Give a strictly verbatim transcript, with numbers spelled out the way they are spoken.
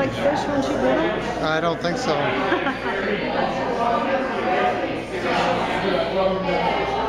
like fish when she bit them? I don't think so.